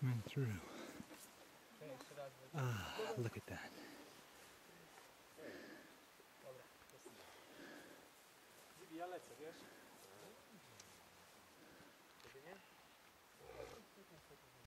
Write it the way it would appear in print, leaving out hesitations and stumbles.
Went through. Ah, look at that. Ja lecę, wiesz?